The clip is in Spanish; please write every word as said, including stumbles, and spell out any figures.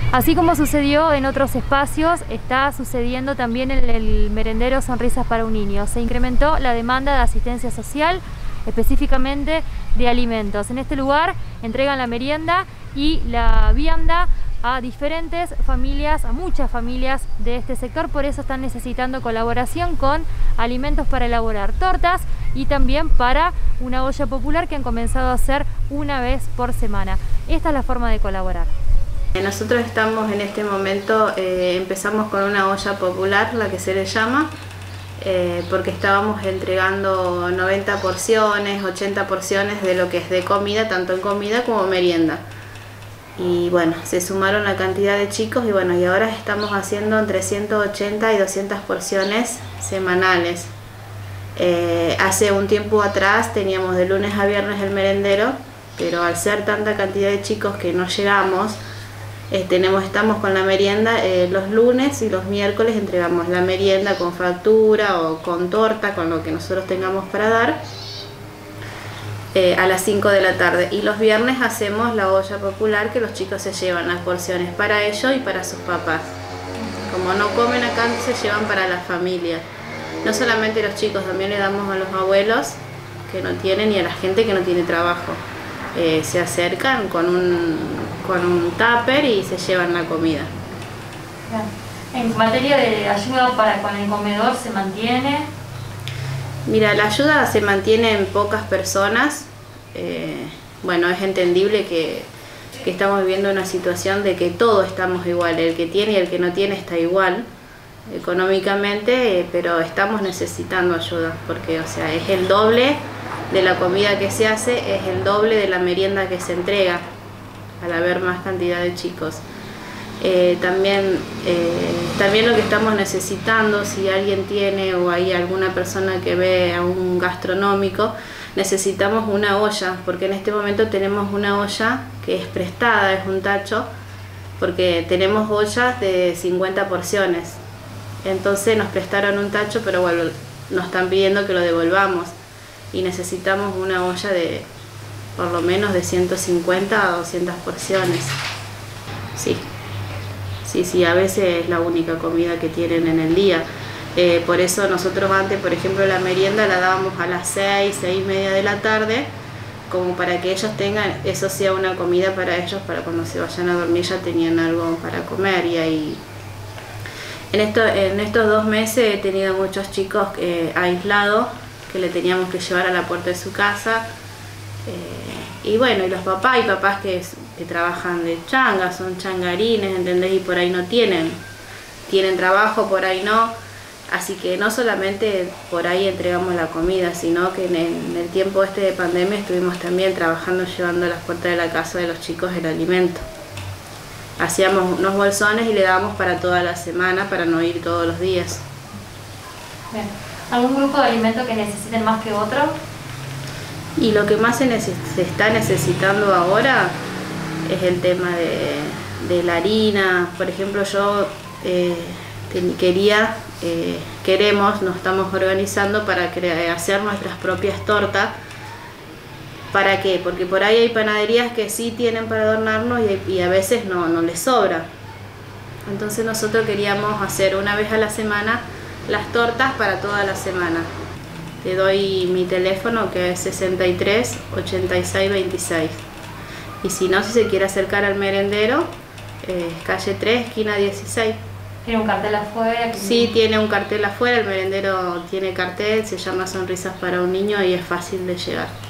Así como sucedió en otros espacios, está sucediendo también en el merendero Sonrisas para un Niño. Se incrementó la demanda de asistencia social, específicamente de alimentos. En este lugar entregan la merienda y la vianda a diferentes familias, a muchas familias de este sector, por eso están necesitando colaboración con alimentos para elaborar tortas y también para una olla popular que han comenzado a hacer una vez por semana. Esta es la forma de colaborar. Nosotros estamos en este momento, eh, empezamos con una olla popular, la que se le llama, eh, porque estábamos entregando noventa porciones, ochenta porciones de lo que es de comida, tanto en comida como merienda. Y bueno, se sumaron la cantidad de chicos y bueno, y ahora estamos haciendo entre ciento ochenta y doscientas porciones semanales. Eh, hace un tiempo atrás teníamos de lunes a viernes el merendero, pero al ser tanta cantidad de chicos que no llegamos, eh, tenemos, estamos con la merienda eh, los lunes y los miércoles entregamos la merienda con factura o con torta, con lo que nosotros tengamos para dar. Eh, a las cinco de la tarde, y los viernes hacemos la olla popular, que los chicos se llevan las porciones para ellos y para sus papás. Como no comen acá, se llevan para la familia. No solamente los chicos, también le damos a los abuelos que no tienen y a la gente que no tiene trabajo. Eh, se acercan con un, con un tupper y se llevan la comida. En materia de ayuda para con el comedor, ¿se mantiene? Mira, la ayuda se mantiene en pocas personas. Eh, bueno, es entendible que, que estamos viviendo una situación de que todos estamos igual, el que tiene y el que no tiene está igual económicamente, eh, pero estamos necesitando ayuda, porque o sea, es el doble de la comida que se hace, es el doble de la merienda que se entrega, al haber más cantidad de chicos. Eh, también, eh, también lo que estamos necesitando, si alguien tiene o hay alguna persona que ve a un gastronómico, necesitamos una olla, porque en este momento tenemos una olla que es prestada, es un tacho, porque tenemos ollas de cincuenta porciones. Entonces nos prestaron un tacho, pero bueno, nos están pidiendo que lo devolvamos y necesitamos una olla de por lo menos de ciento cincuenta a doscientas porciones. Sí. Sí, sí, a veces es la única comida que tienen en el día. Eh, por eso nosotros antes, por ejemplo, la merienda la dábamos a las seis, seis y media de la tarde, como para que ellos tengan, eso sea una comida para ellos, para cuando se vayan a dormir ya tenían algo para comer. Y ahí, en, esto, en estos dos meses he tenido muchos chicos eh, aislados, que le teníamos que llevar a la puerta de su casa. Eh, y bueno, y los papás y papás que, que trabajan de changa, son changarines, ¿entendés? Y por ahí no tienen, tienen trabajo, por ahí no. Así que no solamente por ahí entregamos la comida, sino que en el, en el tiempo este de pandemia estuvimos también trabajando, llevando a las puertas de la casa de los chicos el alimento. Hacíamos unos bolsones y le dábamos para toda la semana, para no ir todos los días. Bien. ¿Algún grupo de alimentos que necesiten más que otro? Y lo que más se, neces se está necesitando ahora es el tema de, de la harina. Por ejemplo, yo eh, quería, eh, queremos, nos estamos organizando para hacer nuestras propias tortas. ¿Para qué? Porque por ahí hay panaderías que sí tienen para adornarnos y, y a veces no, no les sobra. Entonces nosotros queríamos hacer una vez a la semana las tortas para toda la semana. Te doy mi teléfono, que es sesenta y tres, ochenta y seis, veintiséis. Y si no, si se quiere acercar al merendero, eh, calle tres, esquina dieciséis. ¿Tiene un cartel afuera? Sí, tiene un cartel afuera, el merendero tiene cartel, se llama Sonrisas para un Niño y es fácil de llegar.